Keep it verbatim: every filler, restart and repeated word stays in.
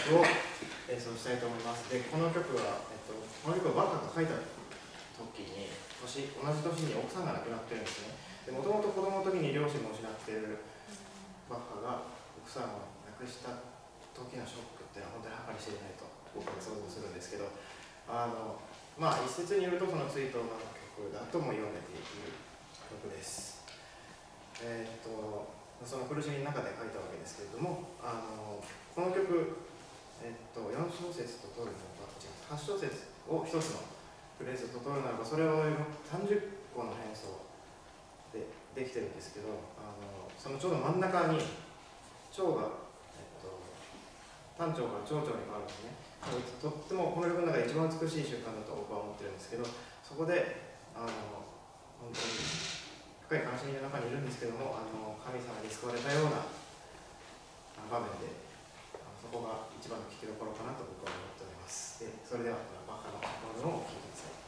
曲を演奏したいと思います。で、この曲は、えっと、この曲はバッハが書いた時に、年、同じ年に奥さんが亡くなってるんですね。で、もともと子供の時に両親も失っているバッハが奥さんを亡くした時のショックっていうのは本当に計り知れないと僕は想像するんですけど、あの、まあ一説によるとその追悼の曲だとも読めている曲です。えー、っと、その苦しみの中で書いたわけですけれども、あのこの曲、えっと、よん小節と取るのか、違う、はち小節をひとつのフレーズと取るならば、それをさんじゅっこの変奏でできてるんですけど、あのそのちょうど真ん中に蝶が、えっと、単調から長調に変わるんですね。とってもこの曲の中で一番美しい瞬間だと僕は思ってるんですけど、そこであの本当に深い悲しみの中にいるんですけども、あの神様に救われたような場面で、そこが一番の聴きどころかなと僕は思っております。で、それではバッハのものを聴いてください。